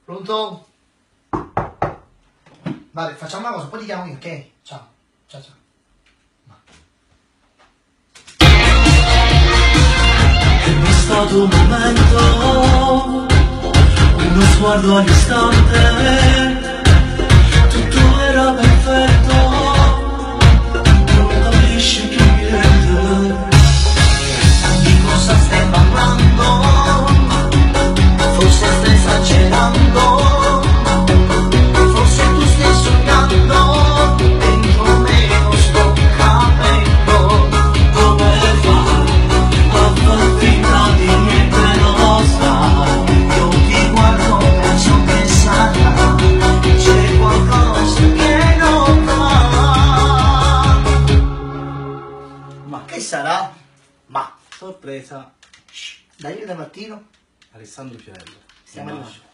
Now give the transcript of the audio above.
Pronto? Vabbè, facciamo una cosa, poi ti chiamo io, ok? Ciao, ciao, ciao. È stato un momento, uno sguardo all'istante, tutto era perfetto, non capisci più niente. Di cosa stai parlando? Forse stai esagerando, forse tu stai sognando, dentro me non sto capendo come fai a far finta di niente non sai. Io ti guardo, penso che sarà, c'è qualcosa che non va. Ma che sarà? Ma sorpresa, Daniele Da Martino? Alessandro Fiorello. Stiamo arrivando.